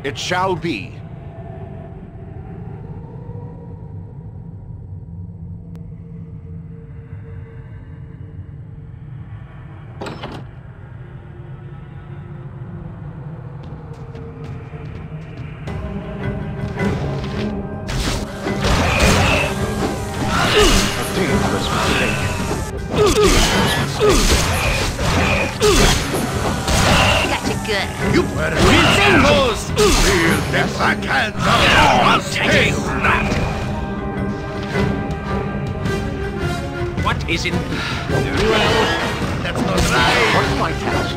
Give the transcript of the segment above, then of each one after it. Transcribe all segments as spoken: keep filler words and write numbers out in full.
It shall be. You better be those! Feel this I can't taste not! What is it? Well, that's not right! What's my task?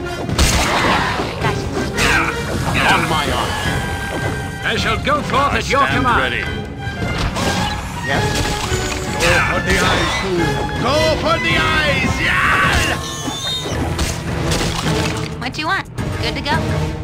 On my honor. I shall go forth at your command. Ready. Yes? Go for the eyes, fool! Go for the eyes! Yeah! What you want? Good to go?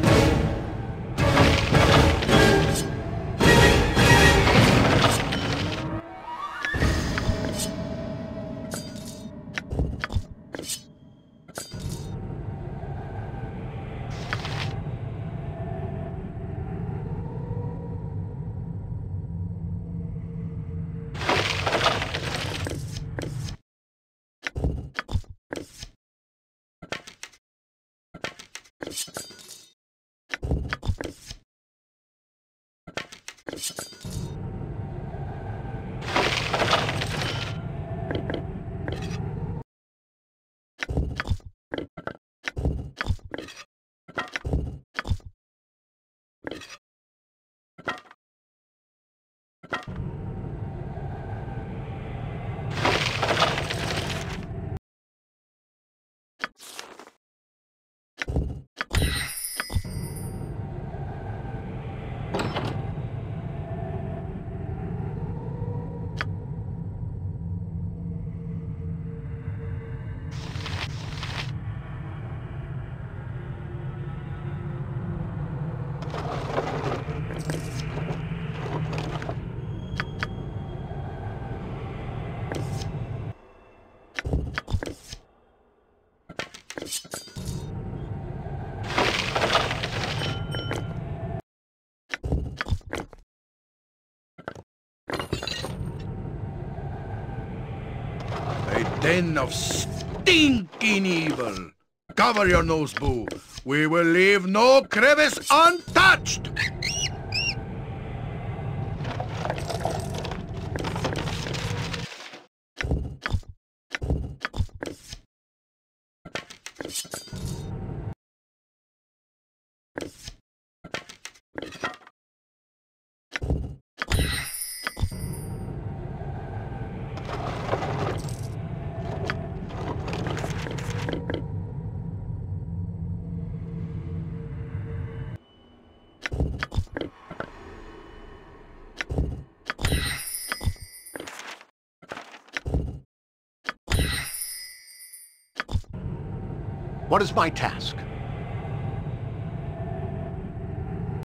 Den of stinking evil! Cover your nose, boo! We will leave no crevice untouched! What is my task?